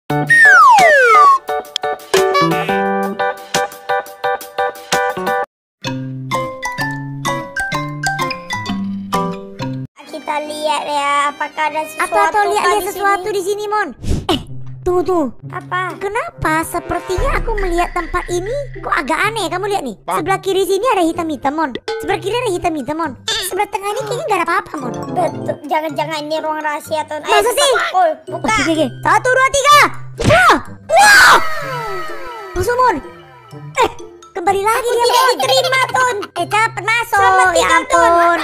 Kita lihat ya, apakah ada sesuatu. Atau lihat sesuatu di sini, Mon. Tunggu. Apa? Kenapa sepertinya aku melihat tempat ini kok agak aneh? Kamu lihat nih. Sebelah kiri sini ada hitam-hitam, Mon. Sebelah kiri ada hitam-hitam, Mon. Sebelah tengah ini kayaknya nggak ada apa-apa, Mon. Betul. Jangan-jangan ini ruang rahasia atau Masa sih? Buka. Oke. 1, 2, 3. Wah! Masuk, Mon. Kembali lagi dia, Tidak Mon. diterima, Tun. Cepet masuk. Selamat Ya tinggal, Tun. ampun.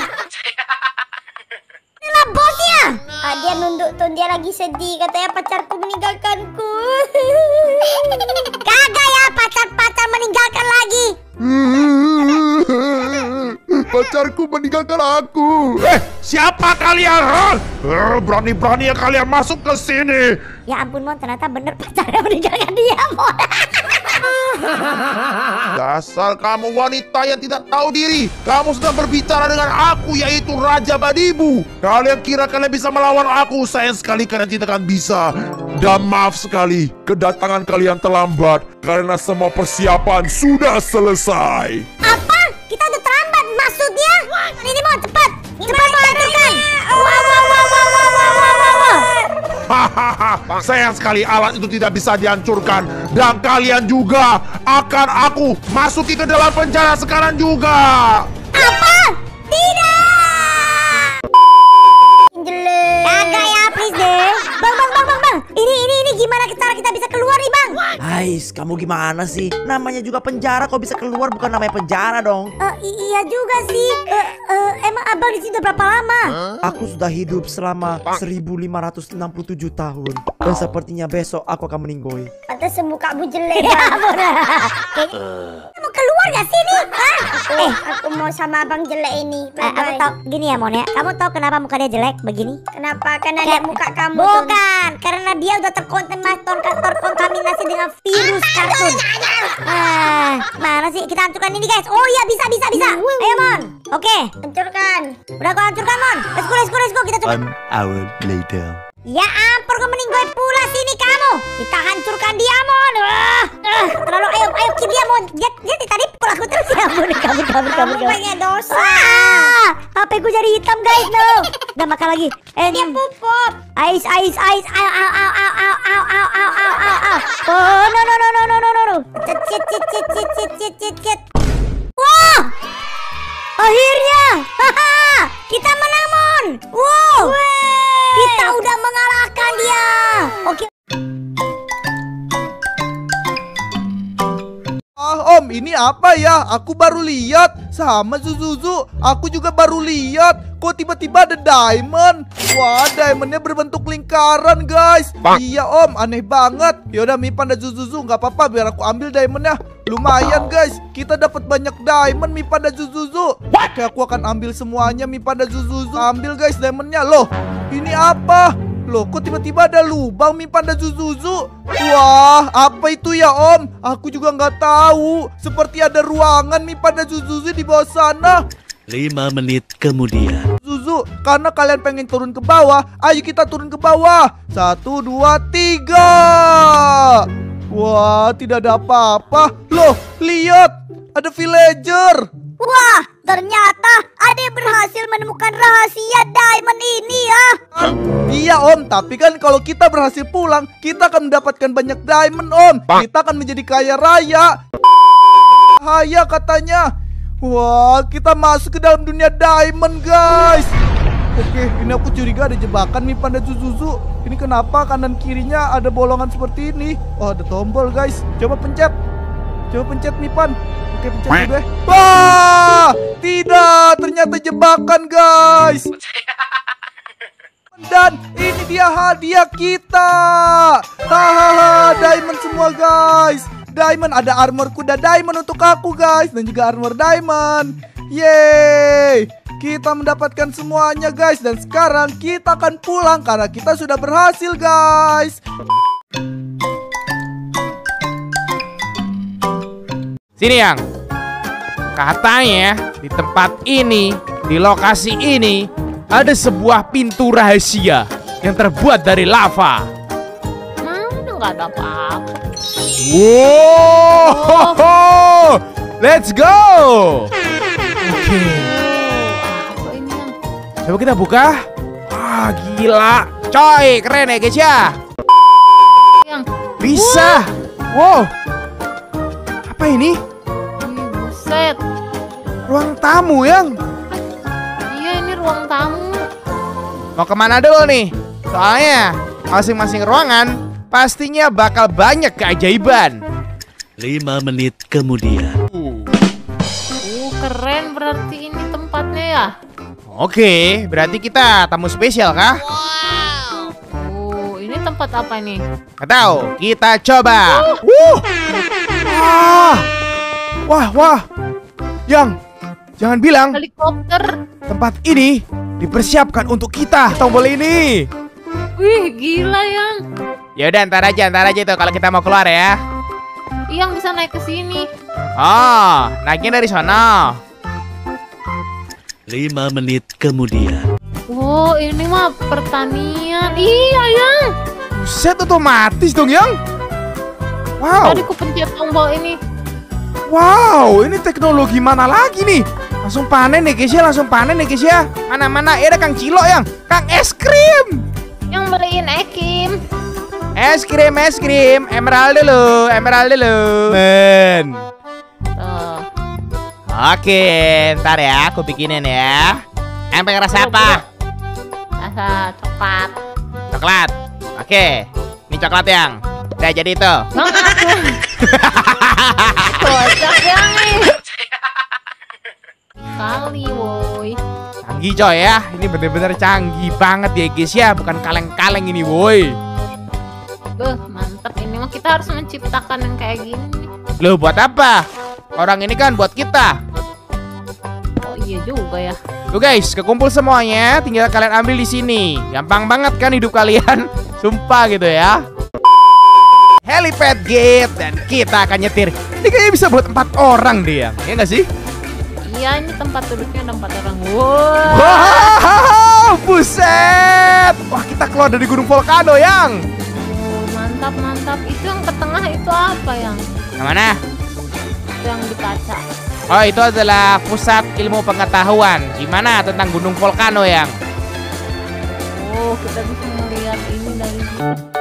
Inilah bosnya. Dia nunduk, Tun. Dia lagi sedih. Katanya pacarku meninggalkanku. Kagak ya, pacar meninggalkan lagi. Pacarku meninggalkan aku. Siapa kalian? Berani-berani ya kalian masuk ke sini. Ya ampun, Mon, ternyata bener pacarnya meninggalkan dia, Mon. Dasar kamu wanita yang tidak tahu diri. Kamu sedang berbicara dengan aku, yaitu Raja Badibu. Kalian kira kalian bisa melawan aku? Sayang sekali kalian tidak akan bisa. Dan maaf sekali, kedatangan kalian terlambat karena semua persiapan sudah selesai. Apa? Kita udah terlambat maksudnya? Ini, Mon, cepat menghancurkan. Hahaha, sayang sekali alat itu tidak bisa dihancurkan. Dan kalian juga akan aku masuki ke dalam penjara sekarang juga. Apa? Tidak. Jelek. Kagak ya, please deh. Bang. Ini gimana cara kita bisa keluar nih, Bang? Ais, kamu gimana sih? Namanya juga penjara, kok bisa keluar? Bukan namanya penjara dong. Iya juga sih. Emang abang di sini udah berapa lama? Aku sudah hidup selama 1567 tahun. Dan sepertinya besok aku akan meninggoy. Pantes mukamu jelek. Ya ampun. Kamu keluar gak sih nih? Aku mau sama abang jelek ini. Aku tau gini ya, Mon ya. Kamu tahu kenapa muka dia jelek begini? Kenapa? Karena lihat muka kamu. Bukan, karena dia udah terkontaminasi dengan virus kartun. Mana sih? Kita hancurkan ini, guys. Oh iya, bisa. Ayo, Mon. Oke. Hancurkan. Udah aku hancurkan, Mon. Let's go. Kita coba. 1 hour later. Ya ampun, kau meninggoy pula sini kamu. Kita hancurkan dia, Mon. Terlalu, ayo kill dia, Mon. Dia tadi pukul aku terus ya, Mon. Kabur. Banyak dosa. HP ku jadi hitam, guys. No. Udah makan lagi. Dia pupuk. Ais. Au. Oh, no. Cet. Wah! Akhirnya. Kita menang, Mon. Wow. Kita udah mengalahkan dia. Oke. Om, ini apa ya? Aku baru lihat. Sama Zuzuzu, aku juga baru lihat. Kok tiba-tiba ada diamond? Wah, diamondnya berbentuk lingkaran, guys. Iya, Om, aneh banget. Yaudah, Mipan dan Zuzuzu, nggak apa-apa, biar aku ambil diamondnya. Lumayan, guys. Kita dapat banyak diamond, Mipan dan Zuzuzu. Oke, aku akan ambil semuanya, Mipan dan Zuzuzu. Ambil, guys, diamondnya. Loh, ini apa? Loh, kok tiba-tiba ada lubang, Mipan dan Zuzuzu? Wah, apa itu ya, Om? Aku juga nggak tahu. Seperti ada ruangan, Mipan dan Zuzuzu di bawah sana. 5 menit kemudian. Zuzu, karena kalian pengen turun ke bawah, ayo kita turun ke bawah. 1, 2, 3. Wah, tidak ada apa-apa. Loh, lihat, ada villager. Wah, ternyata ada yang berhasil menemukan rahasia diamond ini ya. Iya, Om, tapi kan kalau kita berhasil pulang, kita akan mendapatkan banyak diamond, Om. Kita akan menjadi kaya raya. Bahaya katanya. Wah, kita masuk ke dalam dunia diamond, guys. Oke, ini aku curiga ada jebakan Mipan dan Zuzuzu. Ini kenapa kanan kirinya ada bolongan seperti ini? Oh, ada tombol, guys. Coba pencet Mipan. Oke, pencet dulu deh. Wah, tidak, ternyata jebakan, guys. Dan ini dia hadiah kita. Hahaha, diamond semua, guys. Diamond, ada armor kuda diamond untuk aku, guys. Dan juga armor diamond. Yeay, kita mendapatkan semuanya, guys. Dan sekarang kita akan pulang karena kita sudah berhasil, guys. Sini, Yang. Katanya di tempat ini, di lokasi ini, ada sebuah pintu rahasia yang terbuat dari lava. nggak ada apa-apa. Wow, let's go. Oke, Apa ini yang? coba kita buka. Wah, gila, coy, keren ya guys ya. Yang Bisa. Wow, apa ini? Wih, buset. Ruang tamu yang. Iya, ini ruang tamu. Mau kemana dulu nih? Soalnya masing-masing ruangan pastinya bakal banyak keajaiban. 5 menit kemudian. Keren berarti ini tempatnya ya. Oke, berarti kita tamu spesial kah? Ini tempat apa nih? Nggak tahu, kita coba. Wah. Yang, jangan bilang Helikopter. tempat ini dipersiapkan untuk kita. Tombol ini. Wih, gila yang. Ya udah, ntar aja itu kalau kita mau keluar ya. Yang bisa naik ke sini. Oh, naiknya dari sana. 5 menit kemudian. Oh, ini mah pertanian. Iya, yang. Buset, otomatis dong yang. Wow. Tadi ku pencet tombol ini. Wow, ini teknologi mana lagi nih? Langsung panen nih guys ya, Mana, ada Kang Cilo yang. Kang es krim. Yang beliin Ekim. Es krim. Emerald dulu. Men. Tuh. Oke, ntar ya, aku bikinin ya. Pengen rasa apa? Rasa coklat. Coklat. Oke, ini coklat yang. Udah jadi itu. Bang, aku. Kocak yang nih. Kali, woi. Canggih coy ya, ini bener-bener canggih banget ya guys ya. Bukan kaleng-kaleng ini woi. Beuh, mantep. Ini mah kita harus menciptakan yang kayak gini. Loh, buat apa? Orang ini kan buat kita. Oh iya juga ya. Tuh guys, kekumpul semuanya, tinggal kalian ambil di sini. Gampang banget kan hidup kalian. Sumpah gitu ya. Helipad gate dan kita akan nyetir. Ini kayaknya bisa buat 4 orang deh yang. Iya nggak sih? Iya, ini tempat duduknya ada 4 orang. Wow. Wow, buset. Wah, kita keluar dari gunung volcano yang. Mantap. Itu yang ke tengah itu apa yang? Yang mana? Itu yang di kaca. Oh, itu adalah pusat ilmu pengetahuan. Gimana tentang gunung volcano yang? Oh, kita bisa melihat ini dari